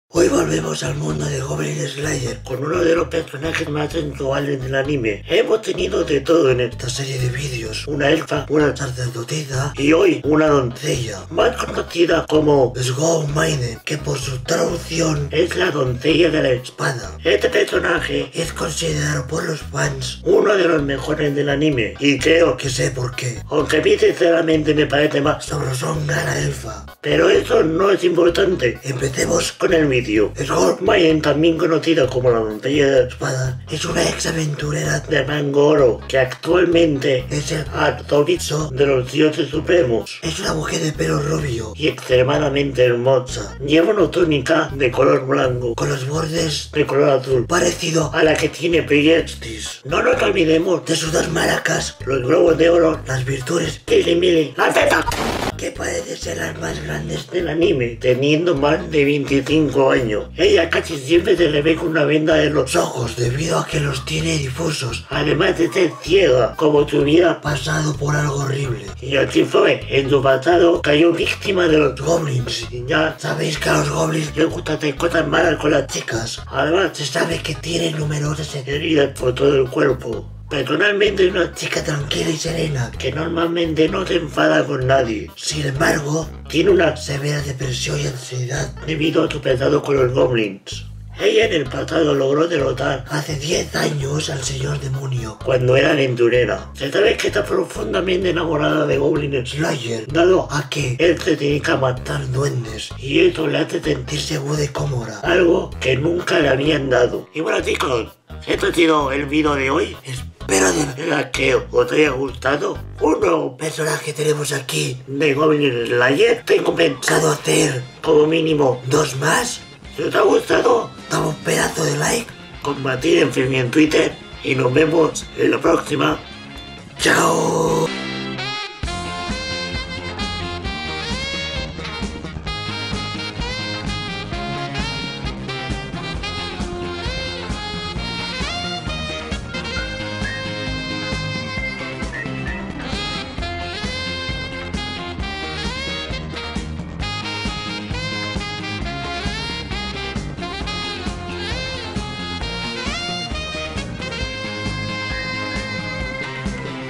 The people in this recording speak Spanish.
Hoy volvemos al mundo de Goblin Slayer con uno de los personajes más sensuales del anime. Hemos tenido de todo en esta serie de vídeos: una elfa, una sacerdotisa y hoy una doncella, más conocida como Sgol Maiden, que por su traducción es la doncella de la espada. Este personaje es considerado por los fans uno de los mejores del anime y creo que sé por qué, aunque a mí sinceramente me parece más sabrosonga la elfa. Pero eso no es importante. Empecemos con el vídeo. Sgol Maiden, también conocida como la doncella de la espada, es una ex aventurera de Mangoro que actualmente es el arzobispo de los dioses supremos. Es una mujer de pelo rubio y extremadamente hermosa. Lleva una túnica de color blanco con los bordes de color azul, parecido a la que tiene Priestis. No nos olvidemos de sus dos maracas, los globos de oro, las virtudes Mili, la teta, que parece ser las más grandes del anime, teniendo más de 25 años. Ella casi siempre se le ve con una venda en los ojos debido a que los tiene difusos, además de ser ciega, como si hubiera pasado por algo horrible. Y así fue, en su pasado cayó víctima de los goblins. Y ya sabéis que a los goblins les gusta hacer cosas malas con las chicas. Además se sabe que tiene numerosas heridas por todo el cuerpo. Personalmente es una chica tranquila y serena, que normalmente no se enfada con nadie. Sin embargo, tiene una severa depresión y ansiedad debido a su pasado con los goblins. Ella en el pasado logró derrotar hace 10 años al señor demonio cuando era aventurera. Se sabe que está profundamente enamorada de Goblin Slayer, dado a que él se dedica a matar duendes y eso le hace sentir segura y cómoda, algo que nunca le habían dado. Y bueno chicos, esto ha sido el vídeo de hoy. Espero de verdad que os haya gustado. Un nuevo personaje tenemos aquí de Goblin Slayer. Tengo pensado hacer como mínimo 2 más. Si os ha gustado, dame un pedazo de like, compartir en Facebook y en Twitter y nos vemos en la próxima. ¡Chao!